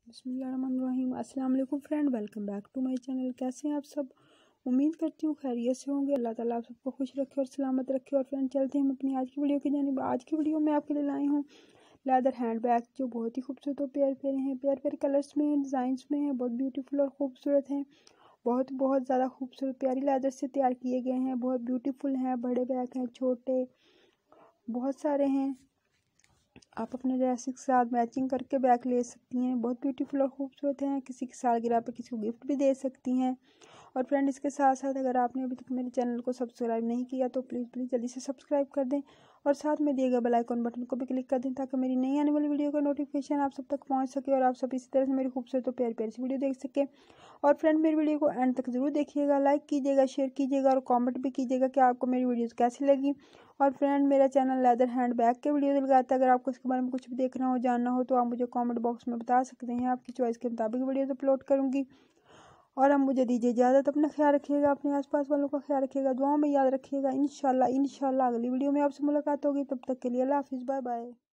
बिस्मिल्लाहिर्रहमानिर्रहीम। अस्सलाम वालेकुम friend, welcome back to my channel. कैसे हैं आप सब? उम्मीद करती हूँ खैरियत से होंगे। अल्लाह ताला आप सबको खुश रखे और सलामत रखे। और फ्रेंड चलते हैं हम अपनी आज की वीडियो की जानिब। आज की वीडियो में आपके लिए लाई हूँ लेदर हैंड बैग, जो बहुत ही खूबसूरत और प्यारे प्यारे हैं, प्यारे प्यारे कलर्स में हैं, डिज़ाइंस में हैं, बहुत ब्यूटीफुल और खूबसूरत हैं। बहुत ज़्यादा खूबसूरत प्यारी लेदर से तैयार किए गए हैं, बहुत ब्यूटीफुल हैं। बड़े बैग हैं, छोटे, बहुत सारे हैं। आप अपने ड्रेस के साथ मैचिंग करके बैग ले सकती हैं। बहुत ब्यूटीफुल और खूबसूरत हैं। किसी की सालगिरह पे किसी को गिफ्ट भी दे सकती हैं। और फ्रेंड इसके साथ साथ अगर आपने अभी तक मेरे चैनल को सब्सक्राइब नहीं किया तो प्लीज़ जल्दी से सब्सक्राइब कर दें और साथ में दिए गए बेल आइकन बटन को भी क्लिक कर दें, ताकि मेरी नई आने वाली वीडियो का नोटिफिकेशन आप सब तक पहुंच सके और आप सब इसी तरह से मेरी खूबसूरत और प्यारी प्यारी सी वीडियो देख सकें। और फ्रेंड मेरी वीडियो को एंड तक ज़रूर देखिएगा, लाइक कीजिएगा, शेयर कीजिएगा और कमेंट भी कीजिएगा कि आपको मेरी वीडियोस कैसी लगी। और फ्रेंड मेरा चैनल लेदर हैंड बैग के वीडियो लगाता है। अगर आपको इसके बारे में कुछ भी देखना हो, जानना हो, तो आप मुझे कमेंट बॉक्स में बता सकते हैं। आपकी चॉइस के मुताबिक वीडियोस अपलोड करूँगी। और अब मुझे दीजिए इजाज़त। अपना ख्याल रखिएगा, अपने आसपास वालों का ख्याल रखिएगा, दुआओं में याद रखिएगा। इंशाल्लाह अगली वीडियो में आपसे मुलाकात होगी। तब तक के लिए अल्लाह हाफिज़, बाय बाय।